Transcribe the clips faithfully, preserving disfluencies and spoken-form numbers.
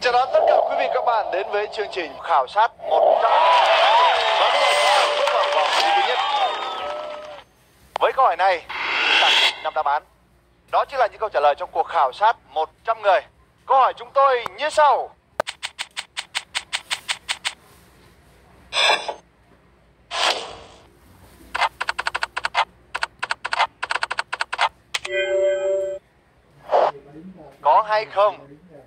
Chào đón tất cả quý vị các bạn đến với chương trình khảo sát một trăm. Và bây giờ chúng ta bước vào vòng thi thứ nhất. Với câu hỏi này, chúng ta có năm đáp án. Đó chính là những câu trả lời trong cuộc khảo sát một trăm người. Câu hỏi chúng tôi như sau. Có hay không?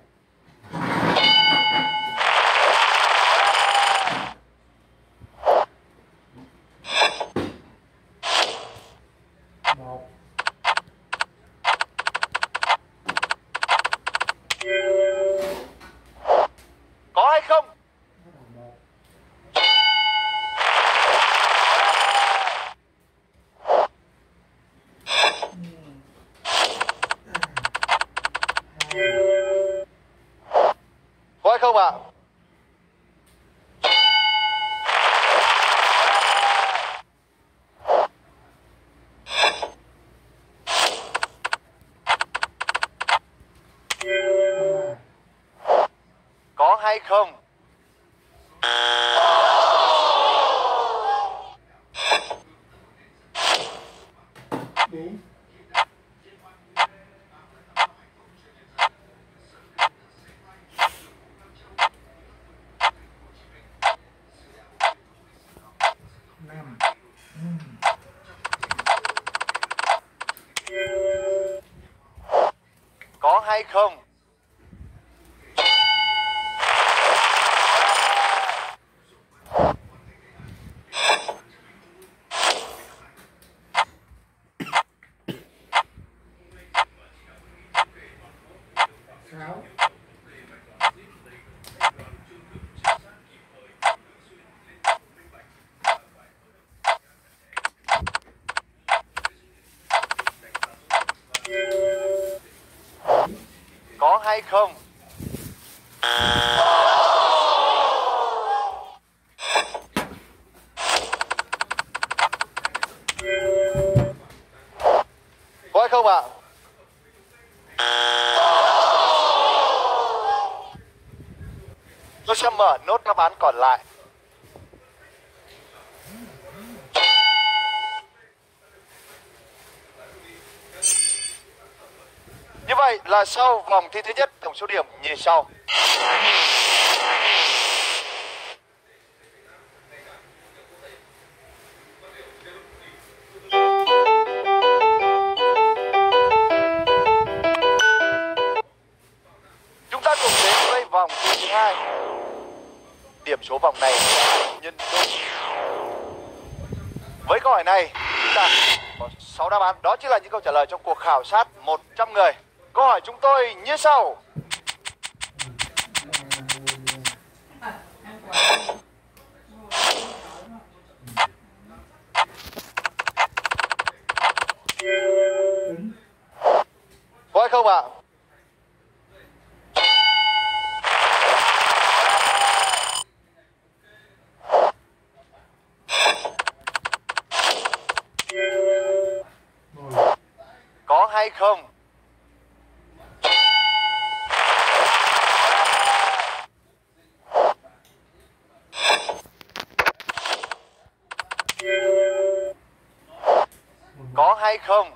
Một. Có hay không? Một. Có hay không ạ? Có hay không? Bốn. Năm. Có hay không? Sáu. Có hay không? Có hay không ạ? Tôi sẽ mở nốt đáp án còn lại. Như vậy là sau vòng thi thứ nhất, tổng số điểm như sau. Chúng ta cùng đến với vòng thi thứ hai. Điểm số vòng này nhân đôi. Với câu hỏi này, chúng ta có sáu đáp án. Đó chính là những câu trả lời trong cuộc khảo sát một trăm người. Câu hỏi chúng tôi như sau. Có hay không ạ? Có hay không? Có hay không?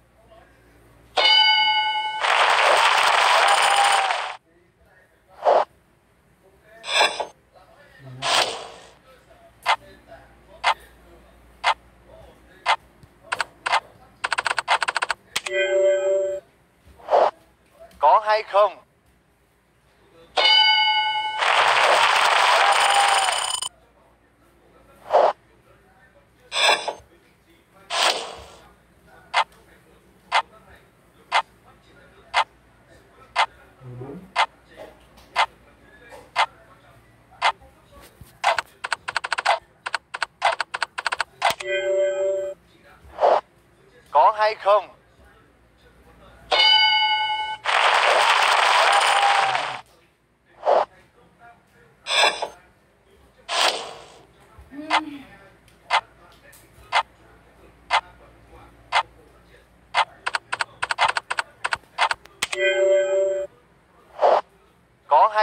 Có hay không? Có hay không?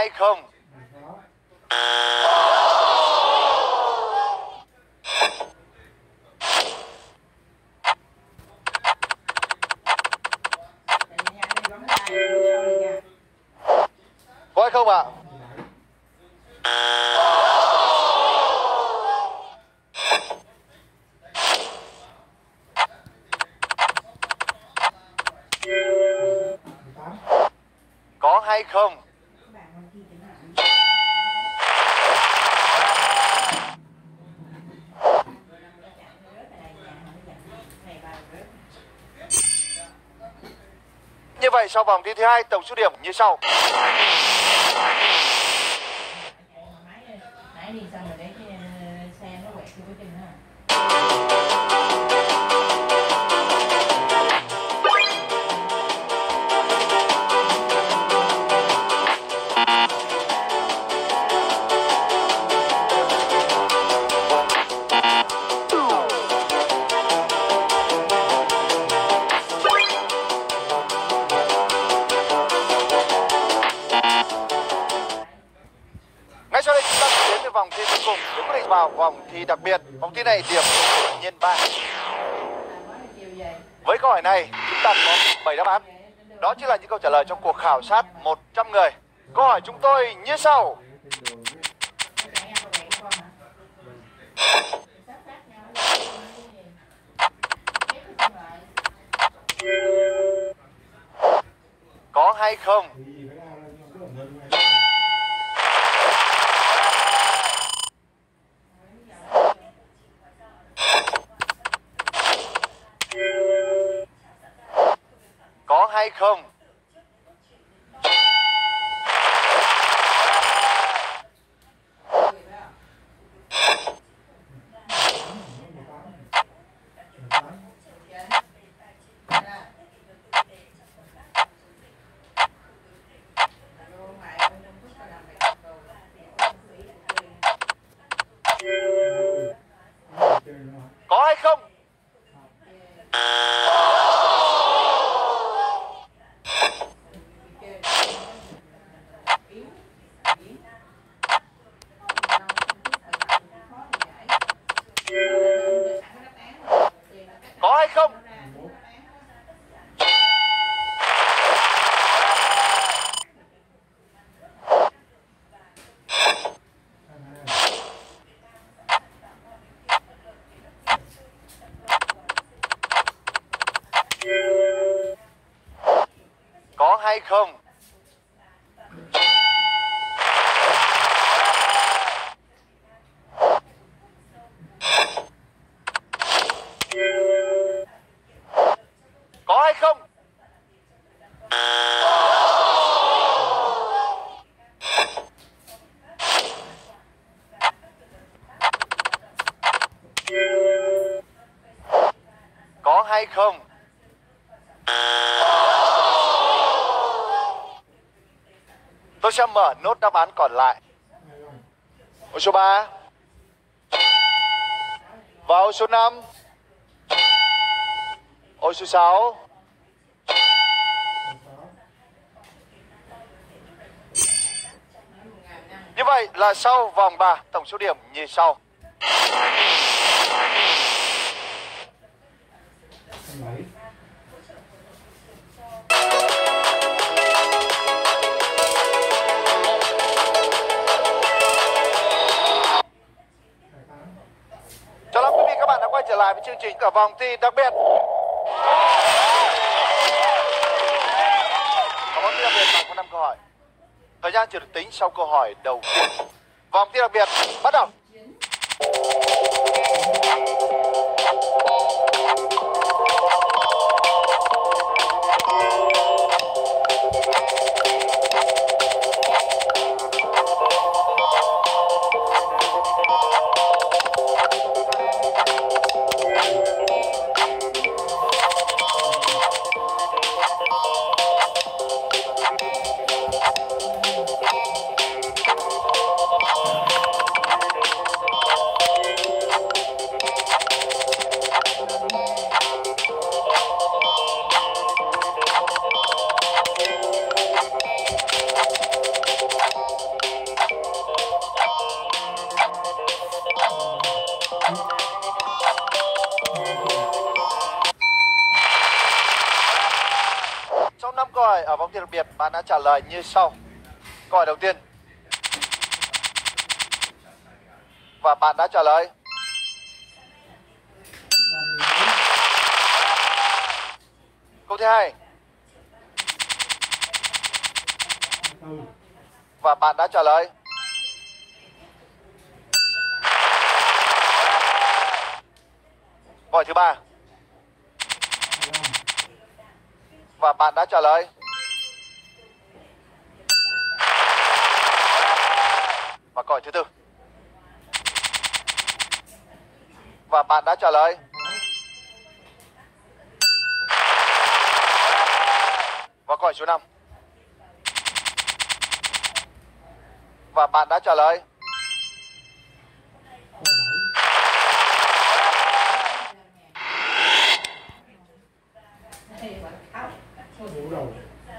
hay không? Sáu. Có hay không ạ? Tám. Có hay không? Như vậy sau vòng thi thứ hai tổng số điểm như sau. Nãy đi xong rồi để cái xe nó quẹt vô cái chân ha. Ngay sau đây chúng ta sẽ đến với vòng thi cuối cùng để quyết định vào vòng thi đặc biệt. Vòng thi này điểm nhân ba. Với câu hỏi này chúng ta có bảy đáp án. Đó chính là những câu trả lời trong cuộc khảo sát một trăm người. Câu hỏi chúng tôi như sau. Có hay không? Thì phải ra lên cho cái hình này. Có hay không? Có hay không? Có hay không? Có hay không? Có hay không? Có hay không? Tôi sẽ mở nốt đáp án còn lại. Ô số ba và ô số năm, ô số sáu. Như vậy là sau vòng ba tổng số điểm như sau. Bảy. Chào mừng quý vị các bạn đã quay trở lại với chương trình ở vòng thi đặc biệt. Ở vòng thi đặc biệt bạn có năm câu hỏi. Thời gian chưa được tính sau câu hỏi đầu tiên. Vòng thi đặc biệt bắt đầu. rồi, ở vòng thi đặc biệt bạn đã trả lời như sau. Câu hỏi đầu tiên. Và bạn đã trả lời. Câu thứ hai. Ừ. Và bạn đã trả lời. Câu hỏi thứ ba. Và bạn đã trả lời. Và câu hỏi thứ tư. Và bạn đã trả lời. Và câu hỏi số năm. Và bạn đã trả lời. Ngủ đầu.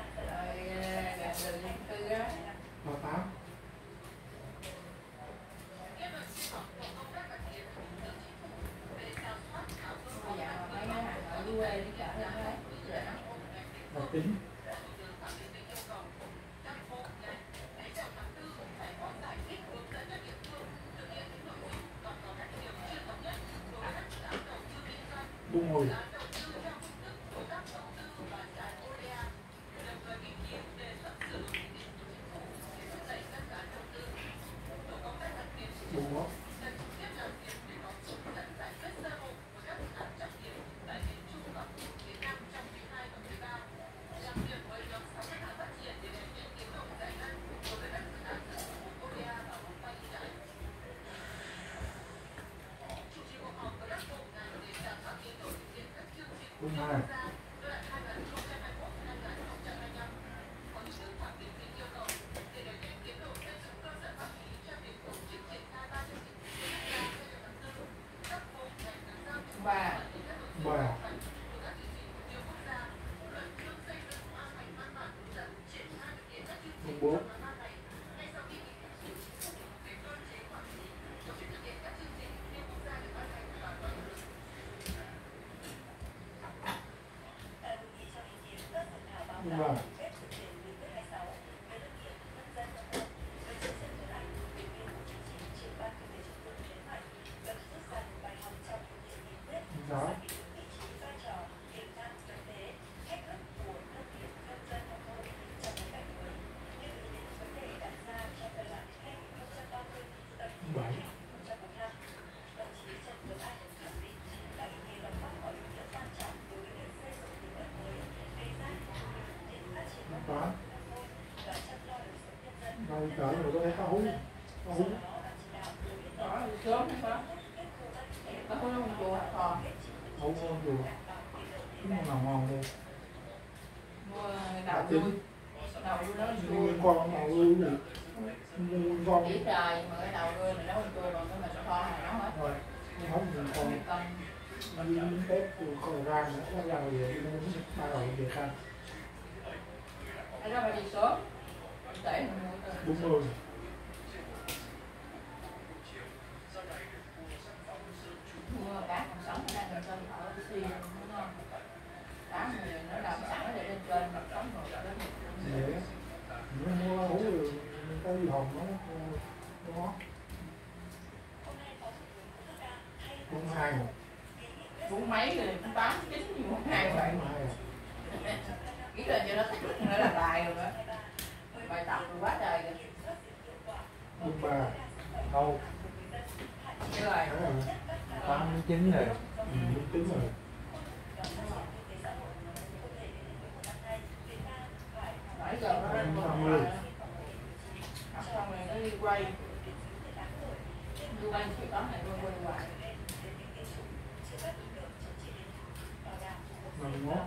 Ba tám. Ba chín. Đúng rồi. Đúng đó. Đúng hai. Ba. Ba. Đúng bốn. Đúng ba. Đúng sáu. Đúng bảy. Đúng tám. Đâu cỡ rồi có thể có hú. Có hú. Đó, sớm hay sao? Có hú không chùa còn. Hú ngon dù. Đúng ngon nào ngon luôn. Mua đầu vui. Đầu vui đó chua. Nguyên con nào lưu gì. Nguyên con. Chỉ trời mà cái đầu vui mình nấu chua còn cái mình kho này nấu hết. Rồi. Nó không nguyên con. Con. Nó đi đến Tết rồi còn ra nữa. Nó ra rồi về nó ba đầu về khăn. Cái đó phải đi sớm. Để mình mua từ. Đúng rồi. Mua cá còn sống ở đây mình cho thở xuyên đúng không? Cá thì nó làm sẵn để lên trên mà sống rồi lên. Dễ. Nó mua hú rồi cái gì hồng nó nó cũng hai rồi. Cũng mấy rồi cũng tám chín gì một hai vậy. Cũng hai rồi. Nghĩ là cho nó thích nó là bài rồi đó. Bài tập rồi quá trời rồi. Đúng ba. Đâu. Chưa rồi. Đấy rồi. Tám chín rồi. Ừ, đúng tính rồi. Nãy giờ nó lên năm mươi. học xong rồi nó đi quay. Đi quay chỉ có này quay quay hoài. Năm mốt.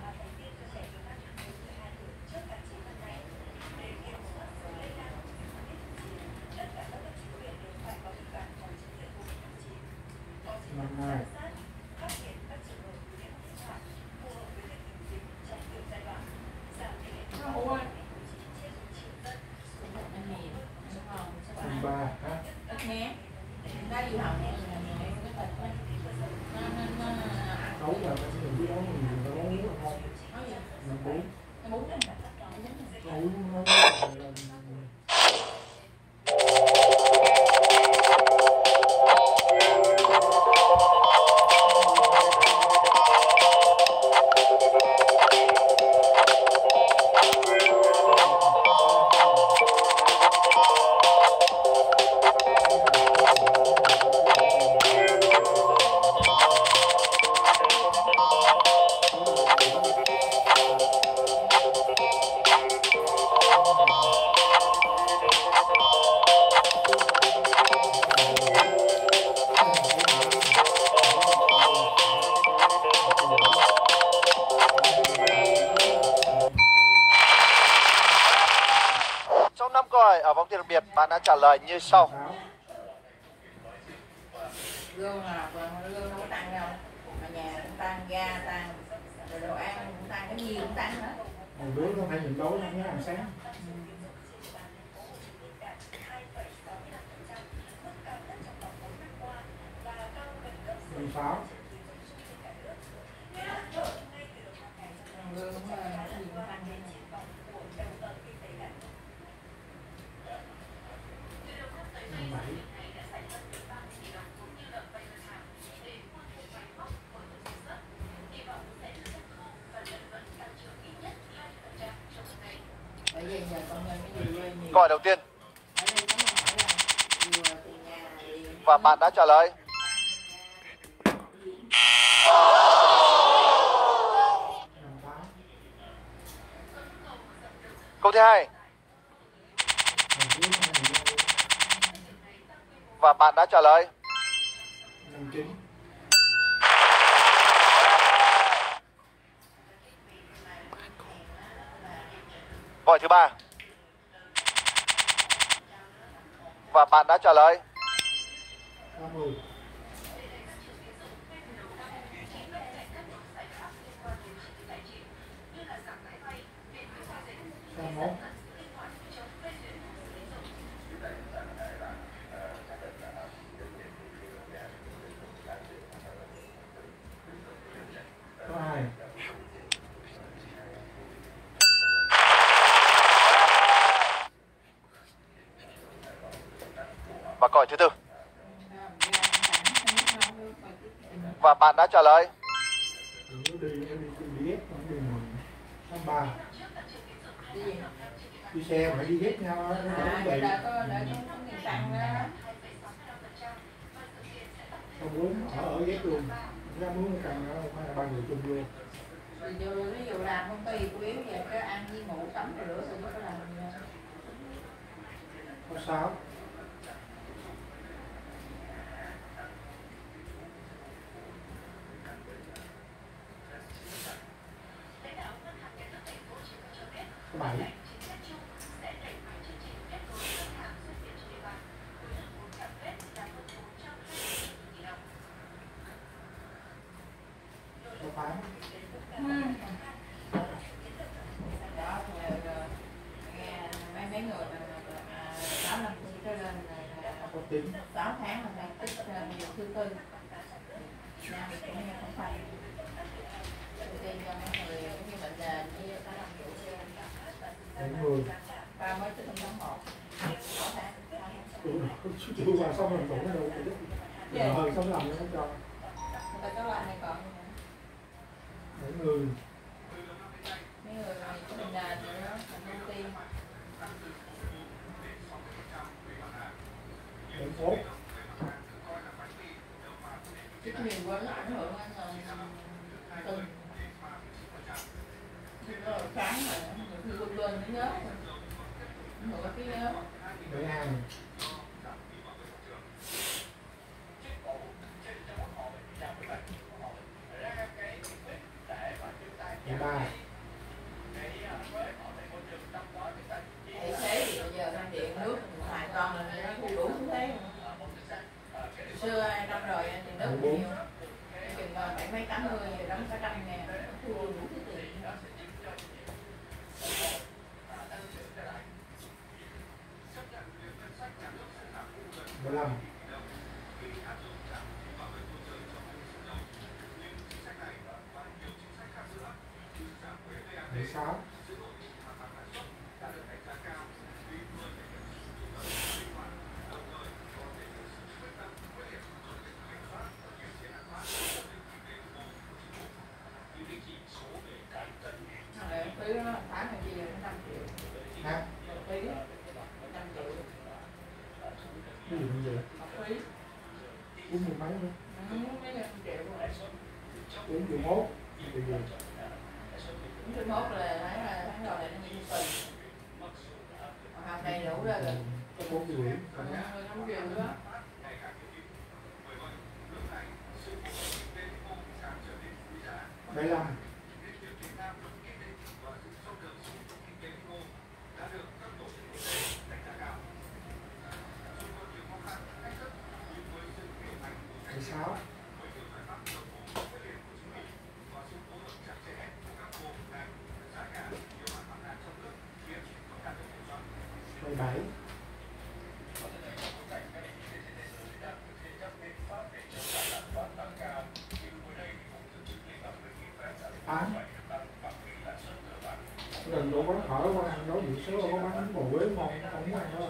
Năm hai. Nó hú á. Anh nhìn, đúng không? Năm ba hả? Ít nghe. Nó đi học này là mình cái thịt á. Nó nó nó Nấu là mình biết nấu mình nấu nấu không? nói gì? Năm bốn. Cái bún này. hũ nó Trong năm câu hỏi ở vòng thi đặc biệt, bạn đã trả lời như sau. Lương là lương đâu có tăng đâu, mà nhà cũng tăng, ga tăng, rồi đồ ăn cũng tăng, cái gì cũng tăng hết. một đứa nó phải nhịn tối không nhớ ăn sáng. mười sáu. Lương cũng là cái gì cũng tăng hết. mười bảy. Bởi vì giờ công nhân cái gì quê nhiều. Câu hỏi đầu tiên Ở đây có câu hỏi là vừa tiền nhà liền. và bạn đã trả lời. năm tám. Câu thứ hai một đứa nó phải nhịn tối. và bạn đã trả lời. năm chín. Câu hỏi thứ ba và bạn đã trả lời. ba mươi. sáu mươi mốt. có hai. Và câu hỏi thứ tư và bạn đã trả lời. Đừng có đi, nó đi đi ghét, nó đi mừng. Tháng ba. Cái gì? Đi xe phải đi ghét nhau, nó À, không để bị. đợi có đợi có có tiền tăng đó. Không muốn ở ở ghét luôn. Ra muốn nó cần nó phải là ba người chung vô. Thì vô ví dụ làm công ty chủ yếu về cái ăn với ngủ tắm rồi rửa rồi có làm gì đâu. Có sáu. Có bảy. Có tám. Đó thì rồi nghe mấy mấy người mà sáu năm tuổi trở lên là Có chín. sáu tháng là đang tích nhiều thứ tư. Nam cũng nghe không phải. Ưu tiên cho mấy người giống như bệnh nền như sáu năm tuổi trở lên. bảy mươi. Ba mới tích tháng một. sáu tháng. Chưa qua xong rồi cũng đâu có biết. Rồi xong làm nó cho. Người ta có làm này còn bảy mươi. mấy người mà có bệnh nền thì nó thành ưu tiên. bảy mốt. Chút nhiều quá nó ảnh hưởng đến từng rồi sáng rồi khi quên quên nó nhớ ảnh hưởng cái nhớ. bảy hai. bảy ba. Để thế thì bây giờ đang điện nước hoàn toàn là nó thu đủ thế. Xưa hai năm rồi thì nước nhiều chừng bảy mấy tám mươi rồi đóng cả trăm ngàn thu đủ cái tiền. mười lăm. mười sáu. bốn triệu mốt thì bốn triệu mốt là thấy là tháng đầu này nó như tùy. Học đầy đủ rồi. có bốn triệu rưỡi. năm triệu đó. bảy mươi lăm. mười sáu. mười bảy. tám. Gần chỗ quán phở qua ăn đối diện số có bán bánh bò Huế ngon, không muốn ăn đó.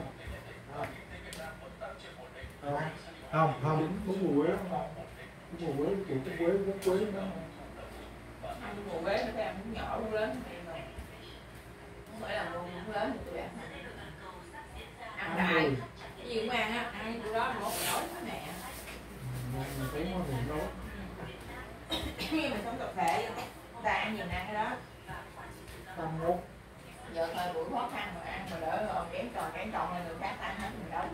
À, Không, không. bún bò Huế ngon. Bún bò Huế, kiểu bún Huế, bún Huế đó. Ăn bún bò Huế nó phải ăn bún nhỏ bún lớn mà. Không phải là bún lớn thì tụi bạn ăn đại. Cái gì cũng ăn á, ăn cái đó một nổi đó mẹ. Mình thấy ngon miệng đó. Khi mình sống tập thể, ta ăn gì ăn cái đó. Tam mốt. Giờ thời buổi khó khăn mà ăn mà đỡ rồi kém tròn kém tròn là người khác ăn hết mình đâu.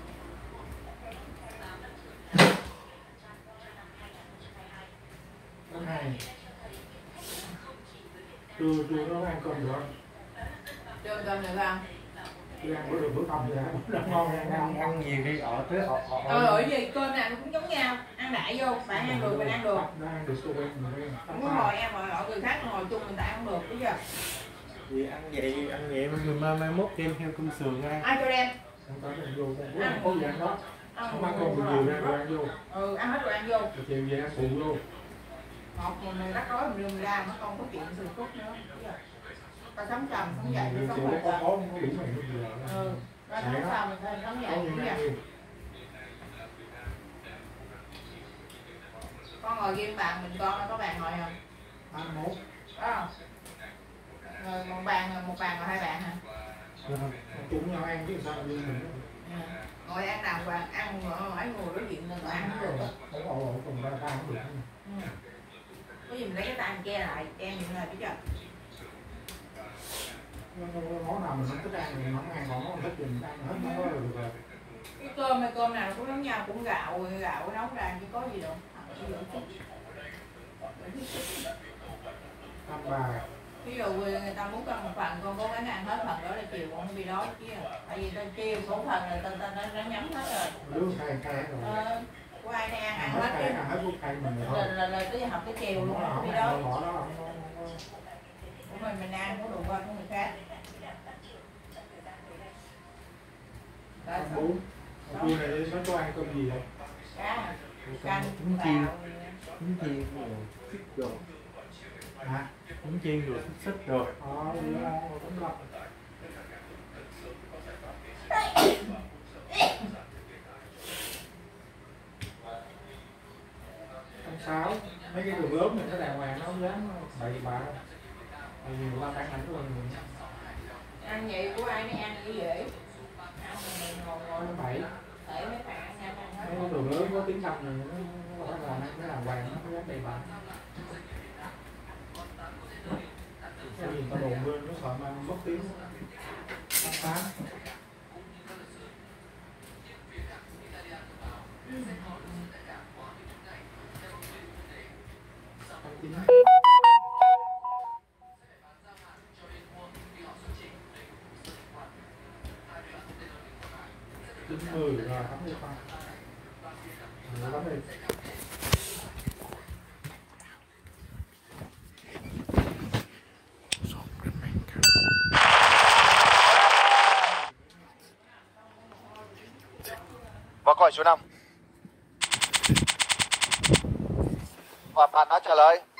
Thứ hai. Trưa trưa nó ăn cơm được không? Trưa cơm được không? Trưa ăn bữa được bữa không vậy? Rất ngon Ăn, ăn ăn, ăn nhiều đi ở tới ở, ở, Ờ ở gì cơm nào cũng giống nhau, ăn đại vô, bạn ăn được mình ăn được. Nó ăn được tôi quen mình quen. Không có ngồi em ngồi ở người khác ngồi chung mình ta ăn được bây giờ. Vì ăn vậy, ăn vậy mà người mai mai mốt đem theo cơm sườn ăn. Ai cho đem? Không có ăn vô, con ăn có gì ăn đó. Không ăn con rồi. nhiều ra rồi ăn vô. Ừ ăn hết rồi ăn vô. Rồi chiều về ăn phụ vô. Một mình rắc rối mình đưa mình ra nó không có chuyện sườn cốt nữa. Ta sống trầm sống dậy Chiều sống chiều mệt có rồi. có không có đủ mày lúc giờ. Ừ. Ra sống trầm mình thôi sống Có dậy gì cũng ăn vậy. nhiều. Con ngồi game bàn mình con có bàn ngồi không? Ăn mốt. Có không? Rồi một bàn một bàn ngồi hai bạn hả? Chung nhau ăn chứ sao như mình. Ừ. Ngồi ăn đàng hoàng ăn ngồi ngồi đối diện rồi ăn cũng được. Không ổ ổ cùng ra ta không được. Ừ. Có gì mình lấy cái tay mình che lại, che những lời biết chưa? Món nào mình không thích ăn mình không ăn, còn món mình thích thì mình ăn hết món đó là được rồi. Cái cơm hay cơm nào cũng giống nhau, cũng gạo, gạo nấu ra chứ có gì đâu. Ăn bà. Ví dụ người ta muốn ăn một phần, con cố gắng ăn hết phần đó là chiều con không bị đói chứ. Tại vì ta chiều một phần là ta ta nó nhắm hết rồi. Đứa khai khai rồi. Ờ, của ai đây ăn ăn Hết hết khai, chứ. ăn hết phút khai mình rồi thôi. Là là là tới học cái chiều luôn không bị đói. Bỏ đó không. Của mình mình ăn có đủ qua của người khác. Ăn bún. Trưa này nó có ăn cơm gì vậy? Cá, canh, Bún chiên, bào. bún chiên rồi, xích rồi, Hả? bún chiên rồi, xích rồi. Ờ, đi ngon rồi cũng lắm. Tháng sáu, mấy cái đường lớn này nó đàng hoàng nó không dám bậy bạ. Tại vì người ta phản ảnh của mình. Ăn vậy của ai mới ăn như dễ. Ăn mình ngồi ngồi Tháng bảy, để mấy bạn ăn nhanh ăn hết. mấy cái đường lớn có tiếng tăm này nó nó phải là nó đàng hoàng nó không dám bậy bạ. Cái gì người ta đồn lên nó sợ mà mất tiếng. Tháng tám. Tháng chín. Chín mươi rồi tám mươi con. Rồi lắm đi. Và câu hỏi số năm. Và bạn đã trả lời